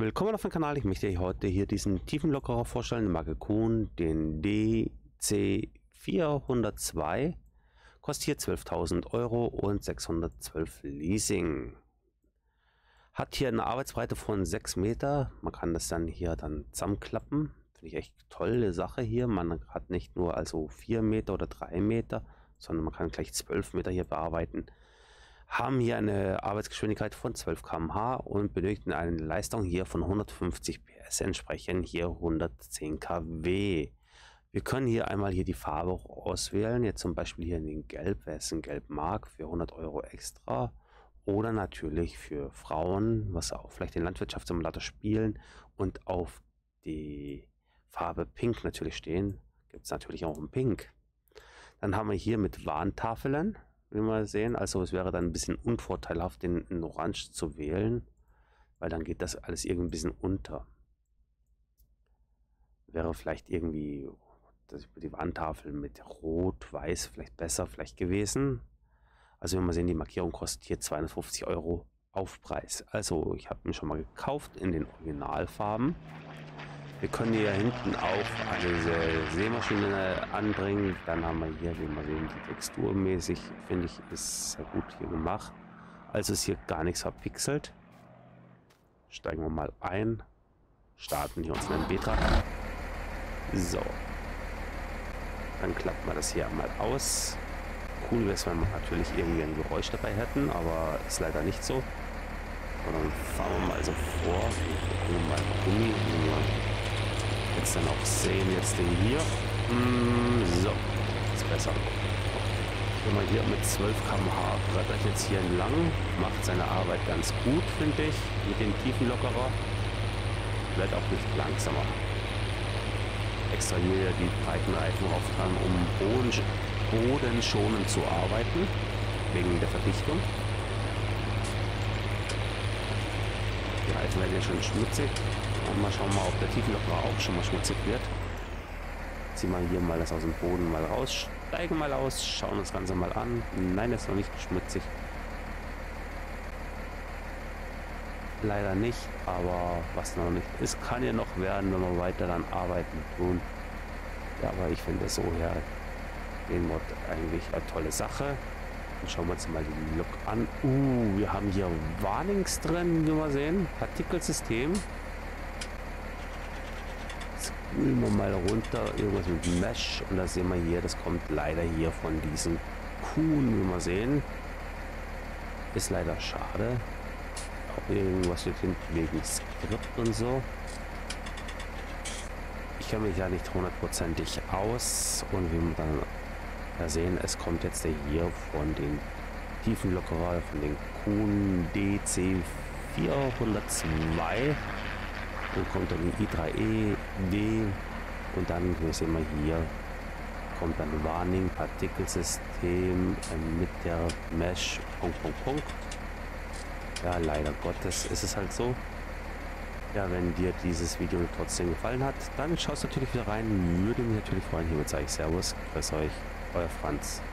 Willkommen auf dem Kanal. Ich möchte euch heute hier diesen Tiefenlockerer vorstellen, den Marke Kuhn, den DC402. Kostet hier 12.000 Euro und 612 Leasing. Hat hier eine Arbeitsbreite von 6 Meter. Man kann das dann hier zusammenklappen. Finde ich echt tolle Sache hier. Man hat nicht nur also 4 Meter oder 3 Meter, sondern man kann gleich 12 Meter hier bearbeiten. Haben hier eine Arbeitsgeschwindigkeit von 12 km/h und benötigen eine Leistung hier von 150 PS, entsprechend hier 110 kW. Wir können hier einmal die Farbe auswählen, jetzt zum Beispiel hier in den Gelb, wer es in Gelb mag, für 100 Euro extra. Oder natürlich für Frauen, was auch vielleicht den Landwirtschaftssimulator spielen und auf die Farbe Pink natürlich stehen, gibt es natürlich auch ein Pink. Dann haben wir hier mit Warntafeln, wie wir sehen, also es wäre dann ein bisschen unvorteilhaft, den in Orange zu wählen, weil dann geht das alles irgendwie ein bisschen unter. Wäre vielleicht irgendwie die Warntafel mit Rot, Weiß vielleicht besser vielleicht gewesen. Also wenn wir sehen, die Markierung kostet hier 250 Euro Aufpreis. Also ich habe ihn schon mal gekauft in den Originalfarben. Wir können hier hinten auch eine Sämaschine anbringen. Dann haben wir hier, wie wir sehen, die texturmäßig, finde ich, ist sehr gut hier gemacht. Also ist hier gar nichts verpixelt. Steigen wir mal ein. Starten hier unseren Beta. So. Dann klappt man das hier einmal aus. Cool wäre es, wenn wir natürlich irgendwie ein Geräusch dabei hätten, aber ist leider nicht so. Und dann fahren wir mal so vor. Wir gucken mal Gummi. Jetzt dann auch sehen, jetzt den hier. So, ist besser. Wenn man hier mit 12 km/h brettert jetzt hier entlang, macht seine Arbeit ganz gut, finde ich, mit dem Tiefenlockerer. Bleibt auch nicht langsamer. Extra hier die breiten Reifen drauf dran, um bodenschonend zu arbeiten, wegen der Verdichtung. Die Reifen werden ja schon schmutzig. Und mal schauen, ob der Tiefenlockerer auch schon mal schmutzig wird. Ziehen wir hier mal das aus dem Boden mal raus, steigen mal aus, schauen uns das Ganze mal an. Nein, ist noch nicht schmutzig. Leider nicht, aber was noch nicht ist, kann ja noch werden, wenn wir weiter dann arbeiten tun. Ja, aber ich finde so her den Mod eigentlich eine tolle Sache. Dann schauen wir uns mal den Look an. Wir haben hier Warnings drin, wie wir sehen. Partikelsystem. Spülen wir mal runter, irgendwas mit Mesh. Und da sehen wir hier, das kommt leider hier von diesen Kuhn, wie wir sehen. Ist leider schade. Auch irgendwas steht hinten wegen Skript und so. Ich kenne mich ja nicht hundertprozentig aus. Und wie wir dann sehen, es kommt jetzt der hier von den Tiefenlockerer, von den Kuhn DC402. Dann kommt dann die i3E, D und dann sehen wir hier, kommt dann Warning, Partikelsystem mit der Mesh, Punkt. Ja, leider Gottes ist es halt so. Ja, wenn dir dieses Video trotzdem gefallen hat, dann schaust natürlich wieder rein. Würde mich natürlich freuen. Hiermit sage ich Servus, grüß euch, euer Franz.